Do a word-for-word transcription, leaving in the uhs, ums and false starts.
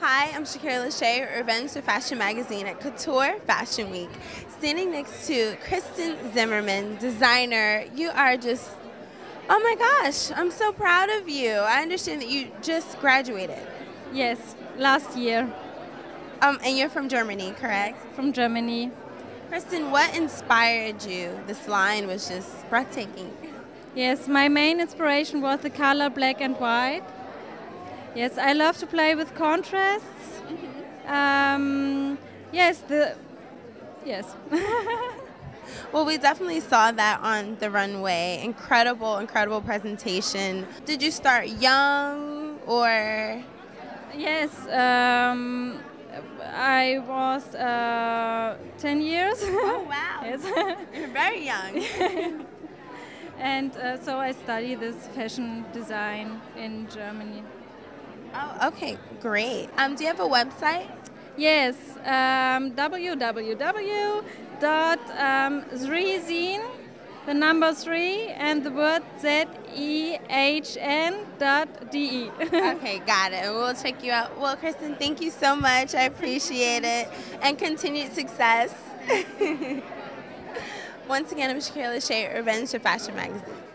Hi, I'm Shakira Lachey, Revenge to Fashion Magazine at Couture Fashion Week. Standing next to Kristen Zimmerman, designer. You are just, oh my gosh, I'm so proud of you. I understand that you just graduated. Yes, last year. Um, and you're from Germany, correct? From Germany. Kristen, what inspired you? This line was just breathtaking. Yes, my main inspiration was the color black and white. Yes, I love to play with contrasts. Mm-hmm. um, yes, the yes. Well, we definitely saw that on the runway. Incredible, incredible presentation. Did you start young or? Yes, um, I was uh, ten years. Oh, wow. Yes. You're very young. And uh, so I study this fashion design in Germany. Oh, okay, great. Um, do you have a website? Yes, um, w w w dot zehn, the number three, and the word Z E H N dot D E. Okay, got it. We'll check you out. Well, Kristen, thank you so much. I appreciate it. And continued success. Once again, I'm Shakira Lachey, Revenge to Fashion Magazine.